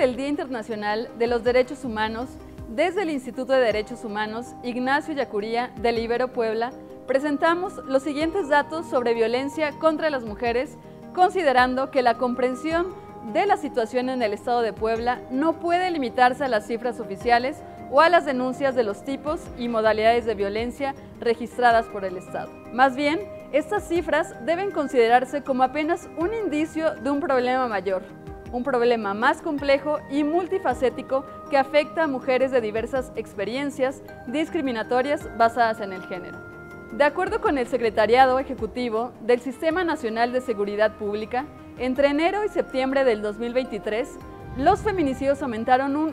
del Día Internacional de los Derechos Humanos, desde el Instituto de Derechos Humanos Ignacio Ellacuría del Ibero Puebla, presentamos los siguientes datos sobre violencia contra las mujeres, considerando que la comprensión de la situación en el Estado de Puebla no puede limitarse a las cifras oficiales o a las denuncias de los tipos y modalidades de violencia registradas por el Estado. Más bien, estas cifras deben considerarse como apenas un indicio de un problema mayor, un problema más complejo y multifacético que afecta a mujeres de diversas experiencias discriminatorias basadas en el género. De acuerdo con el Secretariado Ejecutivo del Sistema Nacional de Seguridad Pública, entre enero y septiembre del 2023, los feminicidios aumentaron un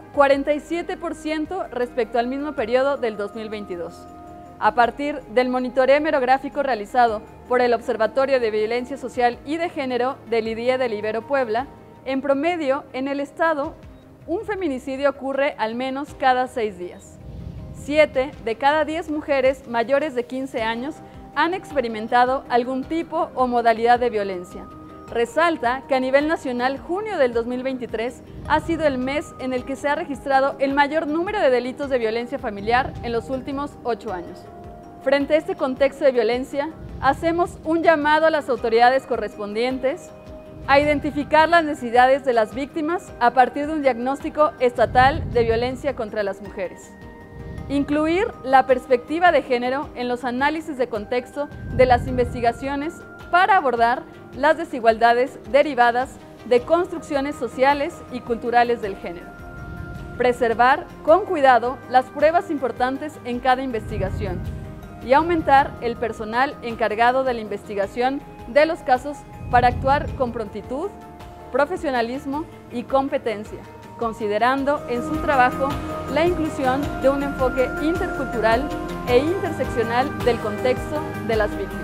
47% respecto al mismo periodo del 2022. A partir del monitoreo hemerográfico realizado por el Observatorio de Violencia Social y de Género del IDIE del Ibero Puebla, en promedio, en el Estado, un feminicidio ocurre al menos cada 6 días. 7 de cada 10 mujeres mayores de 15 años han experimentado algún tipo o modalidad de violencia. Resalta que a nivel nacional, junio del 2023 ha sido el mes en el que se ha registrado el mayor número de delitos de violencia familiar en los últimos 8 años. Frente a este contexto de violencia, hacemos un llamado a las autoridades correspondientes a identificar las necesidades de las víctimas a partir de un diagnóstico estatal de violencia contra las mujeres. Incluir la perspectiva de género en los análisis de contexto de las investigaciones para abordar las desigualdades derivadas de construcciones sociales y culturales del género. Preservar con cuidado las pruebas importantes en cada investigación y aumentar el personal encargado de la investigación de los casos para actuar con prontitud, profesionalismo y competencia, considerando en su trabajo la inclusión de un enfoque intercultural e interseccional del contexto de las víctimas.